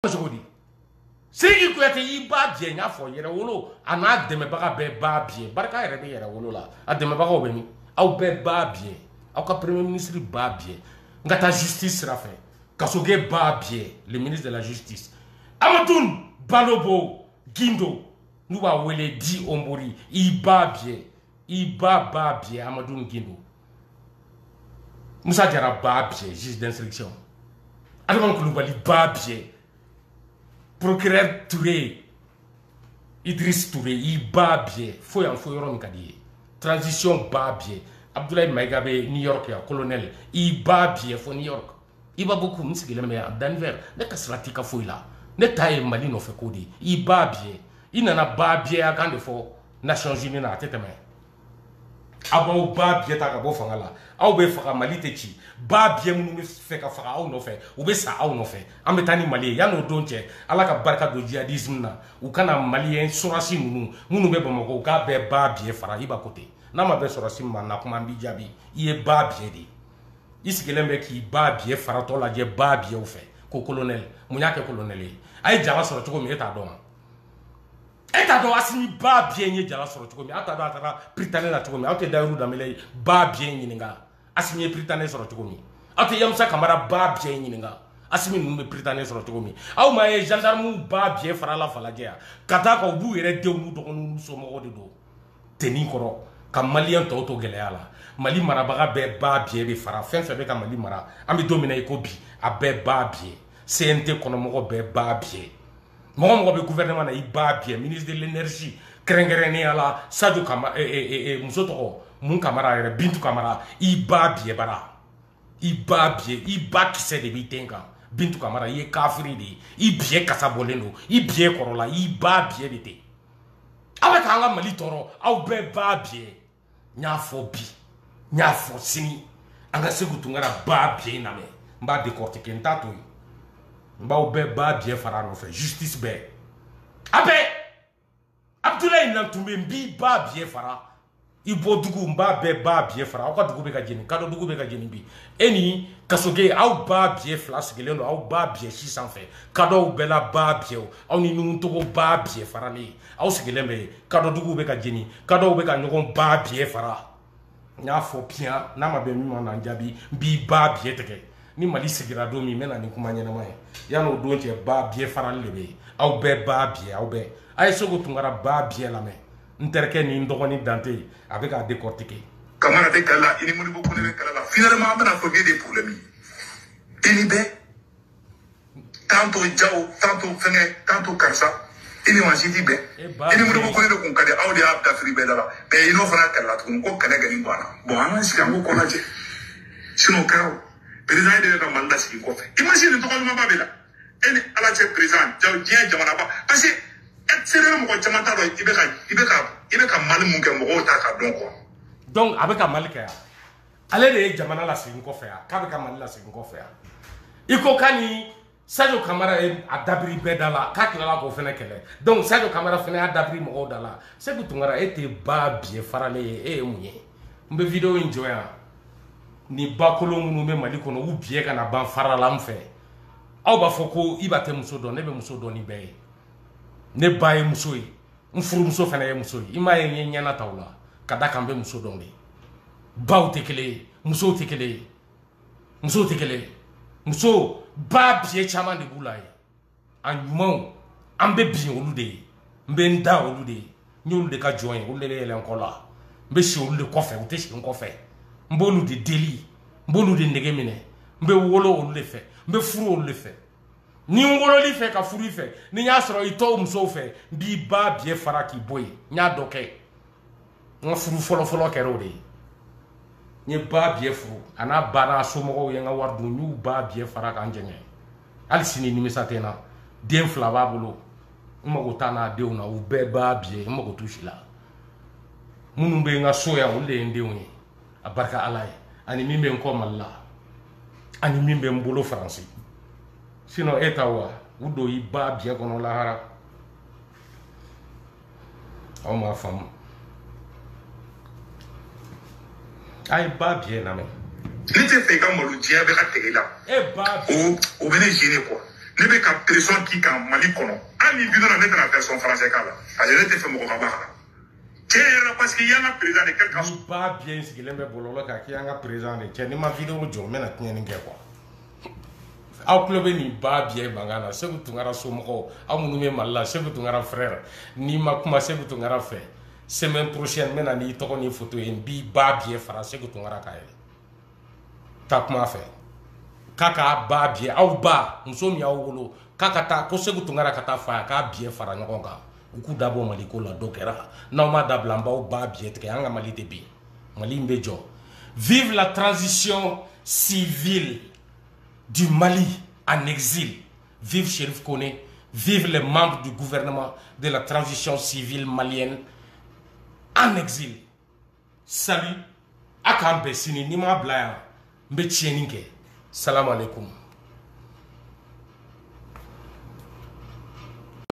Jodi Sigi Kuyate yi ba bien ya fo yere wolo ana deme baga be ba bien barka yere be yere wolo la ademe baga obemi aw be ba bien aw ka premier ministre ba bien ngata justice sera fait kasoge ba bien le ministre de la justice Amadoun Balobo Guindo nous va wele di ombori i ba bien Amadoun Guindo Moussa Diarra ba bien juge d'instruction Adama Koulibaly ba bien procureur Touré, Idriss Touré, il bat bien. Faut y transition bat bien. Abdoulaye Maïga New York, colonel, il bat bien. Faut New York. Il va beaucoup, mais c'est qu'il est Denver. Ne casse-la-tika fouille là. Ne taille Mali no fait codi. Il bat bien. Il n'en a pas bien à quand il faut. Nations Unies na tête main. Abo ba bien ta kabo fangala. Aw be faka Mali techi. Ba bien munu fe ka faka aw no fe. U be sa aw no fe. Ametani Mali ya no donche. Ala ka barka do jihadisme na. U kana Malien sorasi munu be bamako u ka be ba bien fara iba kote. Na ma be sorasi man na kuma mbi jabi. Iye ba bien di. Isikele ki ba bien fara to la je ba bien u fe. Ko colonel, munya ke colonel. Ay jara soro choko mi eta don. Eta do asini ba bien ye jala soro choko mi ata do atara pritane na choko mi ate dairu damele ba bien yininga asini pritane soro choko mi ate yamsa kamara ba bien yininga asimi numbe pritane soro choko mi aw ma ye gendarme ba bien farala falaje kata ko bu yere de mu do nu so mo de do teni koro ka malien to geleala mali marabaga be ba bien be fara fen fe be ka mali mara ambi domina e ko bi a be ba bien CNT kono mo be ba bien Mon gouvernement na iba bien ministre de l'énergie Krengerene ala Sadio Kamara Musoto mun Kamara Bintu Kamara iba bien bara iba bien iba kise de bitenga Bintu Kamara ye kafiri de ibie kasaboleno ibie korola iba bien bete avec anga mali toro au be ba bien nya fo bi nya fo sini anga segutungara ba bien na me mba décortiquer ntato mba be ba bien fara no fait justice be abe Abdoulaye Nantoumbe mbi ba bien fara ibo dugu mba be ba bien fara o ka dugu be ka jeni kado dugu be ka jeni bi eni kasoge aw ba bien flas geleno aw ba bien 600 fait kado be la ba bien aw ni nu to ba bien fara ni aw sigelembe kado dugu be ka jeni kado be ka nyogon ba bien fara nya fo bien na ma be mi ma njabi mbi ba bien teke ni mali sigira do mi mena ni kuma nyana mai ya no do nche ba bien faral lebe aw be ba bien aw be ay sogo tungara ba bien la me nterke ni ndogoni dante avec à décortiquer kamana de kala ini muni boku ne kala finalement bana ko des problèmes ini be tanto jaw tanto fene tanto karsa ini ma siti be ini muni boku ne ko kade awdi abta free be dala be ino fana kala ko kala gani bana bon ana sikango ko naje sino kaw président de la mandat si ko fait imagine to ko ma babela en ala che président jaw dien jamana ba parce que c'est le mo jamata do ibeka mal mun ke mo ta ka don ko donc avec amalika ale de jamana la sin ko fait ka be ka mal la sin ko fait iko kani Sadio Kamara a dabri bedala ka kila la ko fene kele donc Sadio Kamara fene a dabri mo dala c'est que tungara était ba bien farale e munye mbe video enjoy ni bakolo munu me mali kono u bie kana ban farala mfe aw ba foko ibate muso do ne be muso do ni be ne baye muso yi mfuru muso fana ye muso yi ima ye nyana tawla kada kan be muso do ne baw tekele muso tekele muso ba bie chama de bulaye anyumon ambe bien olude mbe nda olude nyolu de ka join olele ele nkola mbe shi olude kofe o te shi nkofe mbolu de deli mbolu de negemine mbe wolo olu le fe mbe furu olu le fe ni wolo li fe ka furu fe ni nya soro ito mso fe bi ba bie fara ki boy nya doke nga furu folo kero de ni ba bie furu ana bana somo ye nga wardu ñu ba bie fara ka njenge al sini ni misatena den fla ba bolo mako tana de una u be ba bie mako tushila munu be nga soya ule ndeuni abarka alay ani mimbe nko malla ani mimbe mbolo français sino etawa udo iba bien kono lahara o ma fam ay ba bien na me ni te fait comme le dia avec la télé là e ba o bene gêné quoi ne bɛ ka pression k'i kan Mali kɔnɔ hali ni bidon na ne tɛna version français k'a la parce que ne tɛ fɛ mɔgɔ ka bɔ a la tiɲɛ yɛrɛ la parce que y'an ka président de quelque chose ba bien sigilen bɛ bɔlɔlɔ kan k'i y'an ka président de cɛ ni ma vidéo jɔ n bɛna tiɲɛni kɛ quoi aw tulo bɛ nin ba bien mankan na Seku Tunkara somɔgɔw aw minnu bɛ Mali la Seku Tunkara frère n'i ma kuma Seku Tunkara fɛ semaine prochaine n bɛna n'i tɔgɔ ni photo ye n b'i ba bien fara Seku Tunkara kan ye taa kuma fɛ k'a ka ba bien aw ba muso min y'aw wolo k'a ka taa ko Seku Tunkara ka taa fa k'a bien fara ɲɔgɔn kan u k'u dabɔ Mali ko la dɔ kɛra n'aw ma dabila n b'aw ba bien tigɛ an ka Mali tɛ bin Mali in bɛ jɔ vive la transition civile du Mali en exil. Vive Chérif Kone, vive les membres du gouvernement de la transition civile malienne en exil. Salut, Akam Bessini, Nima Blaya, Mbetcheninke. Salam alaikum.